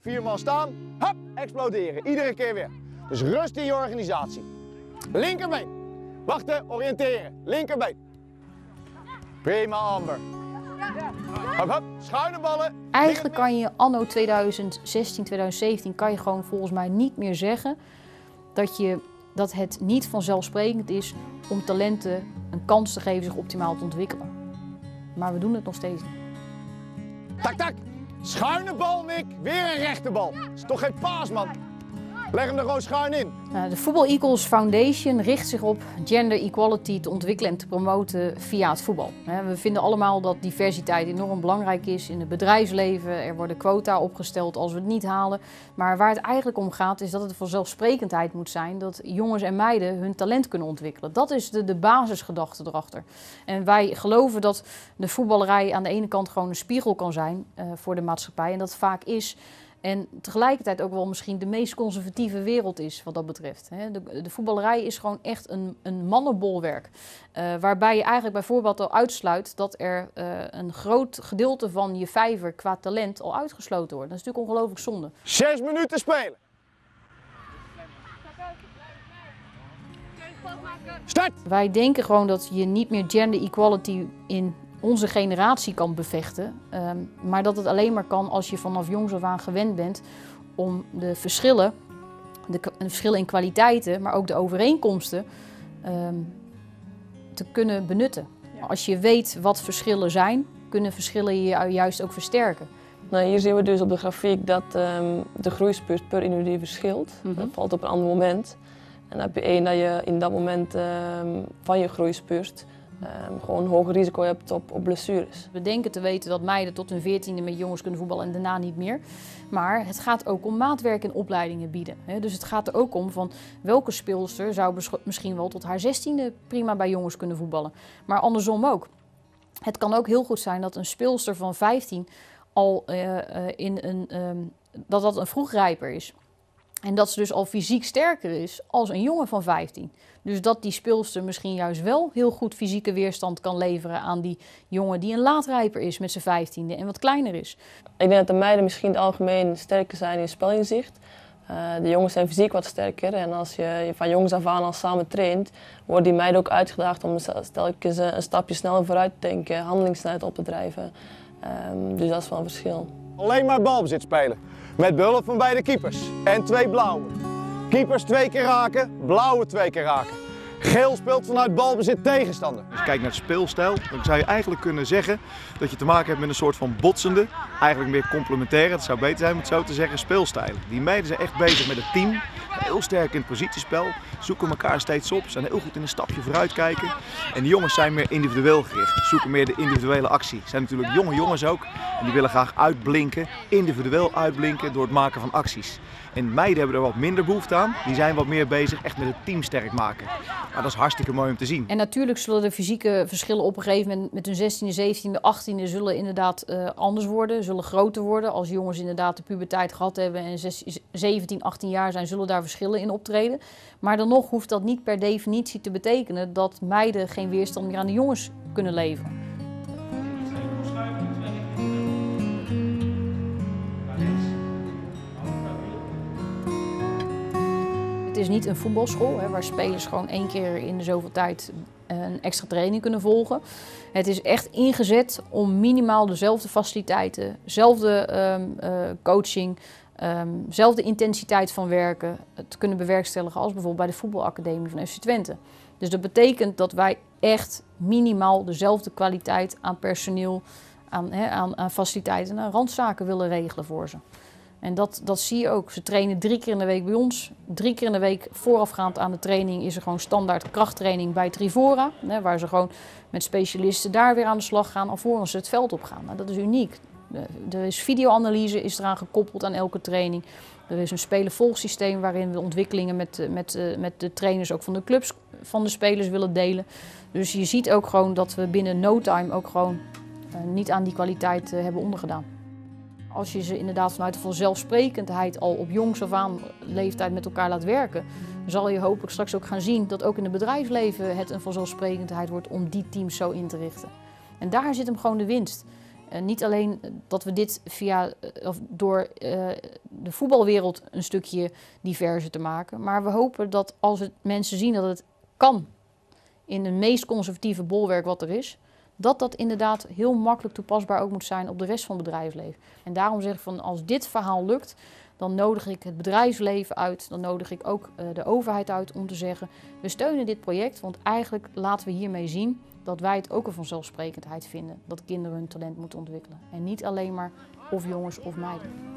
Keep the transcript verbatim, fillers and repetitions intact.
vier man staan, hup, exploderen. Iedere keer weer. Dus rust in je organisatie. Linkerbeen. Wachten, oriënteren. Linkerbeen. Prima, Amber. Hup, hup, schuine ballen. Eigenlijk kan je anno tweeduizend zestien, tweeduizend zeventien kan je gewoon volgens mij niet meer zeggen dat, je, dat het niet vanzelfsprekend is om talenten een kans te geven zich optimaal te ontwikkelen. Maar we doen het nog steeds niet. Tak, tak. Schuine bal, Nick. Weer een rechte bal. Dat is toch geen paas, man. Leg hem er gewoon schuin in. De Football Equals Foundation richt zich op gender equality te ontwikkelen en te promoten via het voetbal. We vinden allemaal dat diversiteit enorm belangrijk is in het bedrijfsleven. Er worden quota opgesteld als we het niet halen. Maar waar het eigenlijk om gaat is dat het vanzelfsprekendheid moet zijn dat jongens en meiden hun talent kunnen ontwikkelen. Dat is de, de basisgedachte erachter. En wij geloven dat de voetballerij aan de ene kant gewoon een spiegel kan zijn uh, voor de maatschappij. En dat vaak is. En tegelijkertijd ook wel misschien de meest conservatieve wereld is wat dat betreft. De, de voetballerij is gewoon echt een, een mannenbolwerk. Uh, waarbij je eigenlijk bijvoorbeeld al uitsluit dat er uh, een groot gedeelte van je vijver qua talent al uitgesloten wordt. Dat is natuurlijk ongelooflijk zonde. Zes minuten spelen. Start! Wij denken gewoon dat je niet meer gender equality in onze generatie kan bevechten. Um, maar dat het alleen maar kan als je vanaf jongs af aan gewend bent om de verschillen, de, de verschillen in kwaliteiten, maar ook de overeenkomsten um, te kunnen benutten. Ja. Als je weet wat verschillen zijn, kunnen verschillen je juist ook versterken. Nou, hier zien we dus op de grafiek dat um, de groeispurt per individu verschilt. Mm-hmm. Dat valt op een ander moment. En dan heb je één dat je in dat moment um, van je groeispurt Um, gewoon een hoger risico hebt op, op blessures. We denken te weten dat meiden tot hun veertiende met jongens kunnen voetballen en daarna niet meer. Maar het gaat ook om maatwerk en opleidingen bieden. Hè? Dus het gaat er ook om van welke speelster zou misschien wel tot haar zestiende prima bij jongens kunnen voetballen. Maar andersom ook. Het kan ook heel goed zijn dat een speelster van vijftien al uh, uh, in een, um, dat dat een vroegrijper is. En dat ze dus al fysiek sterker is als een jongen van vijftien. Dus dat die speelster misschien juist wel heel goed fysieke weerstand kan leveren aan die jongen die een laatrijper is met zijn vijftiende en wat kleiner is. Ik denk dat de meiden misschien in het algemeen sterker zijn in spelinzicht. Uh, de jongens zijn fysiek wat sterker en als je van jongs af aan al samen traint, worden die meiden ook uitgedaagd om telkens een stapje sneller vooruit te denken, handelingssnelheid op te drijven. Um, dus dat is wel een verschil. Alleen maar balbezit spelen. Met behulp van beide keepers. En twee blauwe. Keepers twee keer raken, blauwe twee keer raken. Geel speelt vanuit balbezit tegenstander. Als je kijkt naar het speelstijl, dan zou je eigenlijk kunnen zeggen dat je te maken hebt met een soort van botsende, eigenlijk meer complementaire, het zou beter zijn om het zo te zeggen, speelstijlen. Die meiden zijn echt bezig met het team, heel sterk in het positiespel, zoeken elkaar steeds op, zijn heel goed in een stapje vooruit kijken. En die jongens zijn meer individueel gericht, zoeken meer de individuele actie. Het zijn natuurlijk jonge jongens ook en die willen graag uitblinken, individueel uitblinken door het maken van acties. En meiden hebben er wat minder behoefte aan, die zijn wat meer bezig echt met het team sterk maken. Maar dat is hartstikke mooi om te zien. En natuurlijk zullen de fysieke verschillen op een gegeven moment met hun zestiende, zeventiende, achttiende zullen inderdaad uh, anders worden, zullen groter worden. Als jongens inderdaad de puberteit gehad hebben en zeventien, achttien jaar zijn, zullen daar verschillen in optreden. Maar dan nog hoeft dat niet per definitie te betekenen dat meiden geen weerstand meer aan de jongens kunnen leveren. Het is niet een voetbalschool hè, waar spelers gewoon één keer in de zoveel tijd een extra training kunnen volgen. Het is echt ingezet om minimaal dezelfde faciliteiten, dezelfde um, uh, coaching, um, dezelfde intensiteit van werken te kunnen bewerkstelligen als bijvoorbeeld bij de voetbalacademie van F C Twente. Dus dat betekent dat wij echt minimaal dezelfde kwaliteit aan personeel, aan, hè, aan, aan faciliteiten en aan randzaken willen regelen voor ze. En dat, dat zie je ook. Ze trainen drie keer in de week bij ons. Drie keer in de week voorafgaand aan de training is er gewoon standaard krachttraining bij Trivora. Hè, waar ze gewoon met specialisten daar weer aan de slag gaan alvorens ze het veld op gaan. Nou, dat is uniek. Er is videoanalyse is eraan gekoppeld aan elke training. Er is een speler-volgsysteem waarin we ontwikkelingen met, met, met de trainers ook van de clubs van de spelers willen delen. Dus je ziet ook gewoon dat we binnen no time ook gewoon uh, niet aan die kwaliteit uh, hebben ondergedaan. Als je ze inderdaad vanuit de vanzelfsprekendheid al op jongs af aan leeftijd met elkaar laat werken, zal je hopelijk straks ook gaan zien dat ook in het bedrijfsleven het een vanzelfsprekendheid wordt om die teams zo in te richten. En daar zit hem gewoon de winst. Uh, niet alleen dat we dit via, uh, of door uh, de voetbalwereld een stukje diverser te maken. Maar we hopen dat als het mensen zien dat het kan in het meest conservatieve bolwerk wat er is, dat dat inderdaad heel makkelijk toepasbaar ook moet zijn op de rest van het bedrijfsleven. En daarom zeg ik van als dit verhaal lukt, dan nodig ik het bedrijfsleven uit, dan nodig ik ook uh, de overheid uit om te zeggen, we steunen dit project, want eigenlijk laten we hiermee zien dat wij het ook een vanzelfsprekendheid vinden dat kinderen hun talent moeten ontwikkelen. En niet alleen maar of jongens of meiden.